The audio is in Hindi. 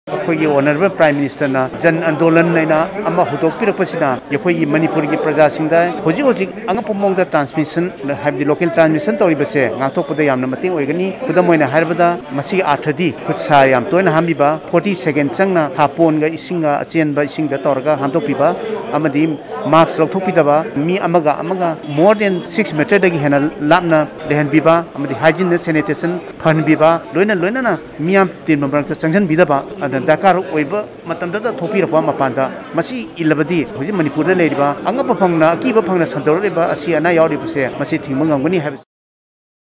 अखोई ऑनरेबल प्राइम मिनिस्टर ना जन आंदोलन नैना अमा हुदोकपिरपसिना यखोई मणिपुर की प्रजा सिंगदा होजि होजि अंगपमोंगदा ट्रांसमिशन हाबदि लोकल ट्रांसमिशन तौरिबसे गाथोकपदा यामना मतेंग ओइगनी खुदम ओइना हारबदा मसी आठदि खुदसा याम तोयना हामिबा 40 सेकेंड चंगना थापोनगा इसिंगा अचेनबा इसिंगदा तौरगा हामदोकपिबा अमदि मार्क्स लौथोकपिदबा मी अमगा मोर देन 6 मीटर दगी हेना लापना लेहनबिबा अमदि हाइजीन सैनिटेशन फनबिबा लोइना मियाम तीन मबरक चंगजन बिदबा दरकार ओइबा मतमदा थोपिरपा मपानदा मसी इलबदी होजि मणिपुरदा लेरिबा अंगप फंगना अकीबा फंगना संतोररिबा असि अना यावरिबसे मसी थिंगम ngamgani हाब